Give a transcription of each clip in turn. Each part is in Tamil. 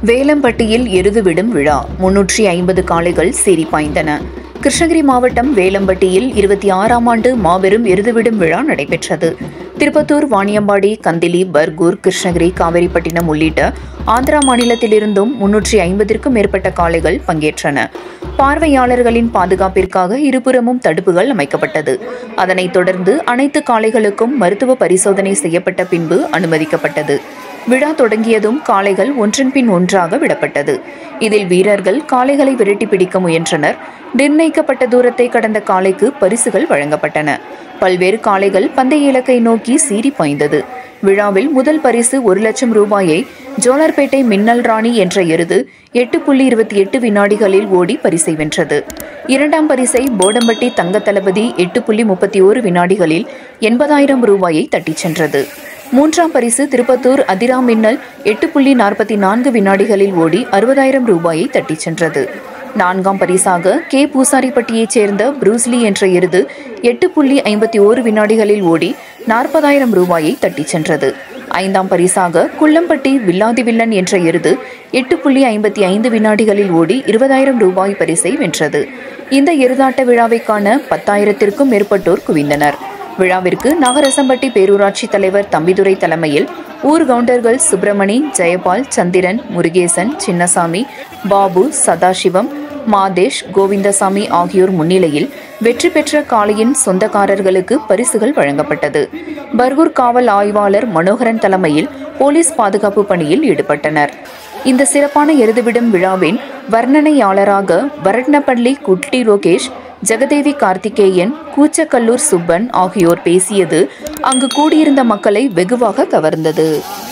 வேலம்பட்டியில் எருது விடும் விழா 350 காளைகள் சீறி பாய்ந்தன. கிருஷ்ணகிரி மாவட்டம் வேலம்பட்டியில் 26ஆம் ஆண்டு மாபெரும் எருதுவிடும் விழா நடைபெற்றது. திருப்பத்தூர், வாணியம்பாடி, கந்திலி, பர்கூர், கிருஷ்ணகிரி, காவேரிப்பட்டினம் உள்ளிட்ட ஆந்திரா மாநிலத்திலிருந்தும் 350க்கும் மேற்பட்ட காளைகள் பங்கேற்றன. பார்வையாளர்களின் பாதுகாப்பிற்காக இருபுறமும் தடுப்புகள் அமைக்கப்பட்டது. அதனைத் தொடர்ந்து அனைத்து காளைகளுக்கும் மருத்துவ பரிசோதனை செய்யப்பட்ட பின்பு அனுமதிக்கப்பட்டது. விழா தொடங்கியதும் காளைகள் ஒன்றன் பின் ஒன்றாக விடப்பட்டது. இதில் வீரர்கள் காளைகளை விரட்டி பிடிக்க முயன்றனர். நிர்ணயிக்கப்பட்ட தூரத்தை கடந்த காளைக்கு பரிசுகள் வழங்கப்பட்டன. பல்வேறு காளைகள் பந்தய இலக்கை நோக்கி சீறி பாய்ந்தது. விழாவில் முதல் பரிசு 1 லட்சம் ரூபாயை ஜோலார்பேட்டை மின்னல் ராணி என்ற எருது 8.28 வினாடிகளில் ஓடி பரிசை வென்றது. 2ஆம் பரிசை போடம்பட்டி தங்க தளபதி 8.31 வினாடிகளில் 80,000 ரூபாயை தட்டிச் சென்றது. 3ஆம் பரிசு திருப்பத்தூர் அதிரா மின்னல் 8.44 வினாடிகளில் ஓடி 60,000 ரூபாயை தட்டிச் சென்றது. 4ஆம் பரிசாக கே பூசாரிப்பட்டியைச் சேர்ந்த புரூஸ்லி என்ற எருது 8.51 வினாடிகளில் ஓடி 40,000 ரூபாயை தட்டிச் சென்றது. 5ஆம் பரிசாக குள்ளம்பட்டி வில்லாதி வில்லன் என்ற எருது 8.55 வினாடிகளில் ஓடி 20,000 ரூபாய் பரிசை வென்றது. இந்த எருதாட்ட விழாவை காண 10,000த்திற்கும் மேற்பட்டோர் குவிந்தனர். விழாவிற்கு நாகரசம்பட்டி பேரூராட்சி தலைவர் தம்பிதுரை தலைமையில் ஊர் கவுண்டர்கள் சுப்பிரமணி, ஜெயபால், சந்திரன், முருகேசன், சின்னசாமி, பாபு, சதாசிவம், மாதேஷ், கோவிந்தசாமி ஆகியோர் முன்னிலையில் வெற்றி பெற்ற காளையின் சொந்தக்காரர்களுக்கு பரிசுகள் வழங்கப்பட்டது. பர்கூர் காவல் ஆய்வாளர் மனோகரன் தலைமையில் போலீஸ் பாதுகாப்பு பணியில் ஈடுபட்டனர். இந்த சிறப்பான எருதுவிடும் விழாவின் வர்ணனையாளராக வரட்னப்பள்ளி குட்டி ரோகேஷ், ஜெகதேவி கார்த்திகேயன், கூச்சக்கல்லூர் சுப்பன் ஆகியோர் பேசியது அங்கு கூடியிருந்த மக்களை வெகுவாக கவர்ந்தது.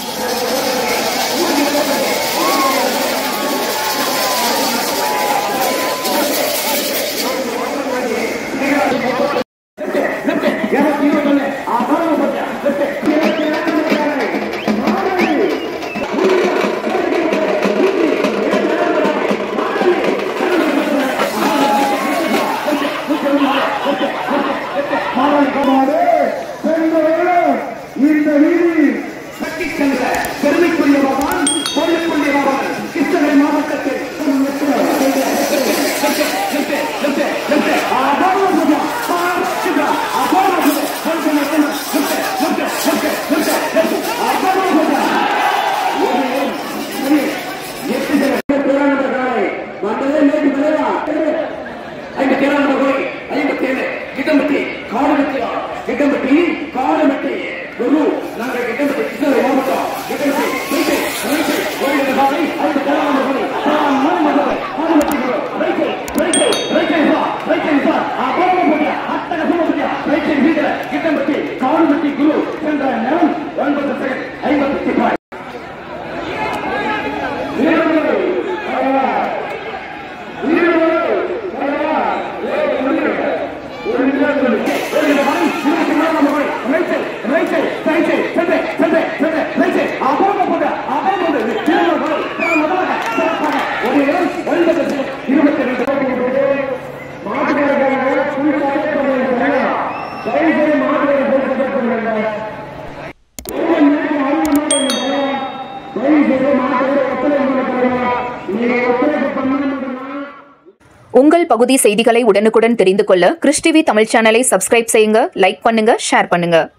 உங்கள் பகுதி செய்திகளை உடனுக்குடன் தெரிந்து கொள்ள கிறிஸ் டிவி தமிழ் சேனலை சப்ஸ்கிரைப் செய்யுங்க, லைக் பண்ணுங்க, ஷேர் பண்ணுங்க.